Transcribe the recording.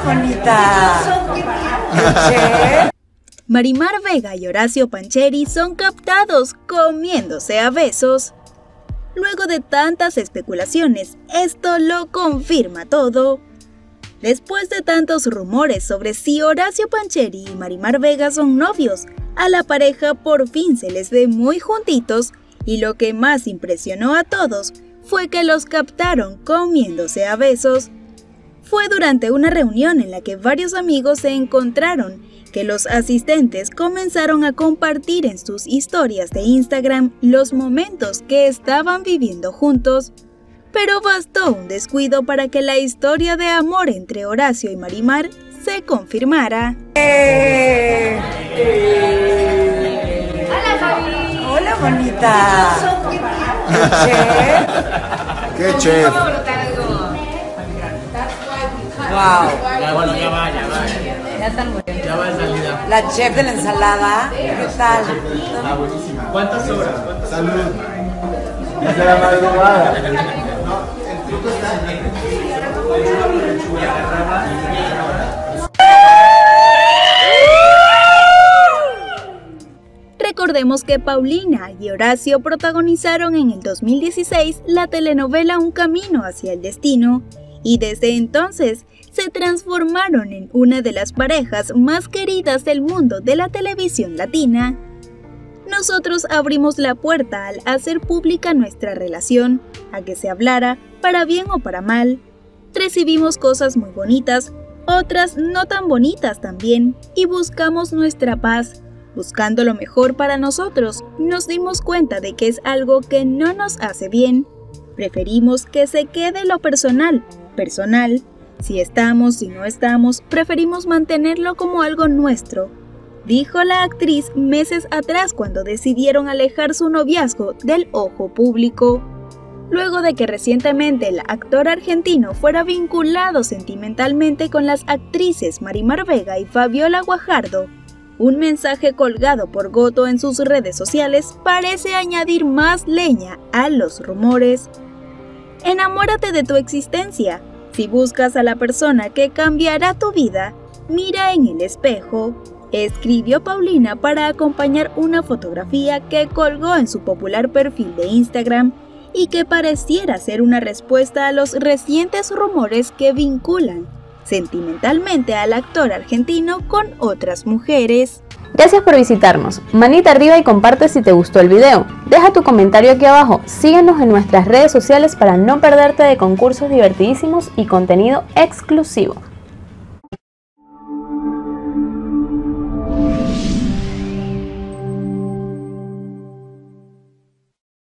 bonita. Marimar Vega y Horacio Pancheri son captados comiéndose a besos. Luego de tantas especulaciones, esto lo confirma todo. Después de tantos rumores sobre si Horacio Pancheri y Marimar Vega son novios, a la pareja por fin se les ve muy juntitos y lo que más impresionó a todos fue que los captaron comiéndose a besos. Fue durante una reunión en la que varios amigos se encontraron que los asistentes comenzaron a compartir en sus historias de Instagram los momentos que estaban viviendo juntos. Pero bastó un descuido para que la historia de amor entre Horacio y Marimar se confirmara. Hola, Javi. Hola, bonita. ¡Qué chef! Wow. Ya va. Ya están muy bien. Ya va de salida. La chef de la ensalada, ¿qué tal? Está buenísima. ¿Cuántas horas? ¡Salud! Desde la madrugada. Recordemos que Paulina y Horacio protagonizaron en el 2016 la telenovela Un camino hacia el destino y desde entonces se transformaron en una de las parejas más queridas del mundo de la televisión latina. Nosotros abrimos la puerta al hacer pública nuestra relación, a que se hablara, para bien o para mal. Recibimos cosas muy bonitas, otras no tan bonitas también, y buscamos nuestra paz. Buscando lo mejor para nosotros, nos dimos cuenta de que es algo que no nos hace bien. Preferimos que se quede lo personal. Si estamos, si no estamos, preferimos mantenerlo como algo nuestro, dijo la actriz meses atrás cuando decidieron alejar su noviazgo del ojo público. Luego de que recientemente el actor argentino fuera vinculado sentimentalmente con las actrices Marimar Vega y Fabiola Guajardo, un mensaje colgado por Goto en sus redes sociales parece añadir más leña a los rumores. Enamórate de tu existencia. Si buscas a la persona que cambiará tu vida, mira en el espejo, escribió Paulina para acompañar una fotografía que colgó en su popular perfil de Instagram y que pareciera ser una respuesta a los recientes rumores que vinculan sentimentalmente al actor argentino con otras mujeres. Gracias por visitarnos, manita arriba y comparte si te gustó el video. Deja tu comentario aquí abajo, síguenos en nuestras redes sociales para no perderte de concursos divertidísimos y contenido exclusivo.